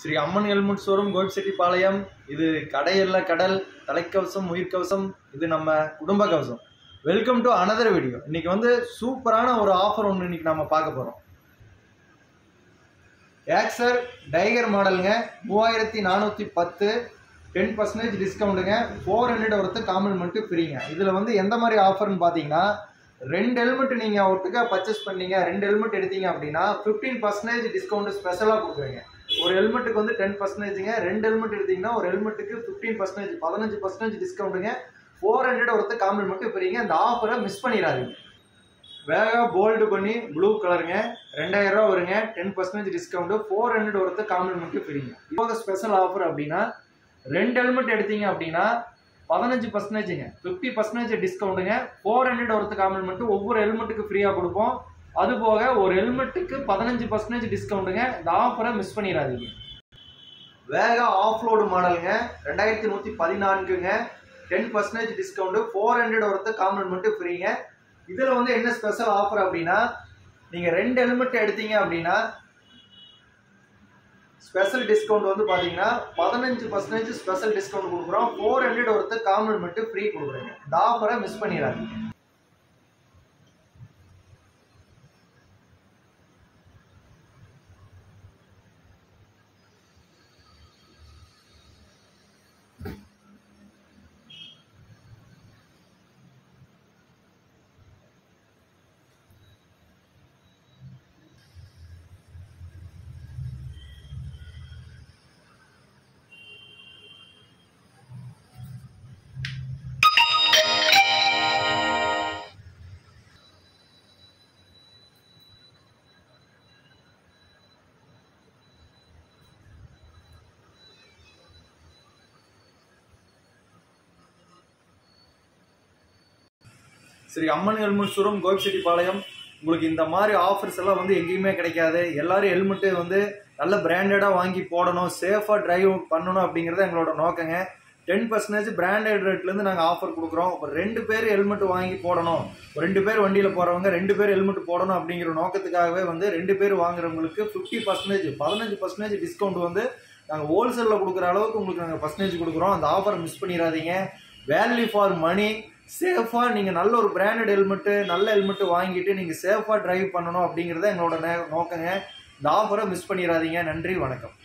Sri Amman helmet showroom Gobichettipalayam. இது கடையல்ல கடல், தலைக்கவசம், உயிர்கவசம், இது நம்ம குடும்ப கவசம். Welcome to another video. இன்னைக்கு வந்து சூப்பரான ஒரு ஆஃபர் ஒன்று இன்னைக்கு நம்ம பார்க்க போகிறோம். ஆக்சர் டைகர் மாடலுங்க, 3410, 10% டிஸ்கவுண்ட்டுங்க, 400 ஒருத்த காம்ப்ளிமெண்ட்டு ஃப்ரீங்க. இதில் வந்து எந்த மாதிரி ஆஃபர்னு பார்த்தீங்கன்னா, 2 ஹெல்மெட் நீங்கள் ஒட்டுக்கா பர்ச்சேஸ் பண்ணீங்க, 2 ஹெல்மெட் எடுத்தீங்க அப்படின்னா 15% டிஸ்கவுண்ட் ஸ்பெஷலாக கொடுக்குறீங்க. ஒரு ஹெல்மெட்டுக்கு வந்து 10%ங்க, 2 ஹெல்மெட் எடுத்தீங்கன்னா ஒரு ஹெல்மெட்டுக்கு 15%, 15% டிஸ்கவுண்ட்டுங்க, 400 ஒருத்த காம்ப்ளிமெண்ட்டு ஃப்ரீங்க. இந்த ஆஃபரை மிஸ் பண்ணிடாதீங்க. வேக போல்டு பண்ணி ப்ளூ கலருங்க, 2000 ரூபா வருங்க, 10% டிஸ்கவுண்ட், 400 ஒருத்த காம்ப்ளிமெண்ட்டு ஃப்ரீங்க. இப்போ ஸ்பெஷல் ஆஃபர் அப்படின்னா 2 ஹெல்மெட் எடுத்தீங்க அப்படின்னா 15%ங்க, 50% டிஸ்கவுண்ட்டுங்க, 400 ஒருத்த காம்ப்ளிமெண்ட் ஒவ்வொரு ஹெல்மெட்டுக்கு ஃப்ரீயாக கொடுப்போம். அது போக ஒரு ஹெல்மெட்டுக்கு 15% டிஸ்கவுண்ட்டுங்க. இந்த ஆஃபரை மிஸ் பண்ணிடாதீங்க. வேக ஆஃப்லோடு மாடலுங்க, 2114ங்க, 10% டிஸ்கவுண்ட், 400 ஒருத்த காம்ப்ளிமெண்ட் ஃப்ரீங்க. இதில் வந்து என்ன ஸ்பெஷல் ஆஃபர் அப்படின்னா, நீங்கள் 2 ஹெல்மெட் எடுத்தீங்க அப்படின்னா ஸ்பெஷல் டிஸ்கவுண்ட் வந்து பார்த்தீங்கன்னா 15% ஸ்பெஷல் டிஸ்கவுண்ட் கொடுக்குறோம், 400 ஒருத்த காம்ப்ளிமெண்ட் ஃப்ரீ கொடுக்குறீங்க. இந்த ஆஃபரை மிஸ் பண்ணிடாதீங்க. Shri Amman helmet showroom Gobichettipalayam. உங்களுக்கு இந்த மாதிரி ஆஃபர்ஸ் எல்லாம் வந்து எங்கேயுமே கிடைக்காது. எல்லாரும் ஹெல்மெட்டு வந்து நல்ல பிராண்டடாக வாங்கி போடணும், சேஃபாக டிரைவ் பண்ணணும் அப்படிங்கிறது எங்களோட நோக்கங்க. 10% பிராண்டட் ரேட்லேருந்து நாங்கள் ஆஃபர் கொடுக்குறோம். ஒரு 2 பேர் ஹெல்மெட் வாங்கி போடணும், ஒரு 2 பேர் வண்டியில் போகிறவங்க 2 பேர் ஹெல்மெட் போடணும் அப்படிங்கிற நோக்கத்துக்காகவே வந்து 2 பேர் வாங்குறவங்களுக்கு 50%, 15% டிஸ்கவுண்ட் வந்து நாங்கள் ஹோல்சேலில் கொடுக்குற அளவுக்கு உங்களுக்கு நாங்கள் பர்சன்டேஜ் கொடுக்குறோம். அந்த ஆஃபரை மிஸ் பண்ணிடாதீங்க. Value for money. சேஃபாக நீங்கள் நல்ல ஒரு பிராண்டட் ஹெல்மெட்டு, நல்ல ஹெல்மெட்டு வாங்கிட்டு நீங்கள் சேஃபாக டிரைவ் பண்ணணும் அப்படிங்கிறத எங்களோட நோக்கங்க. இந்த ஆஃபரை மிஸ் பண்ணிடாதீங்க. நன்றி, வணக்கம்.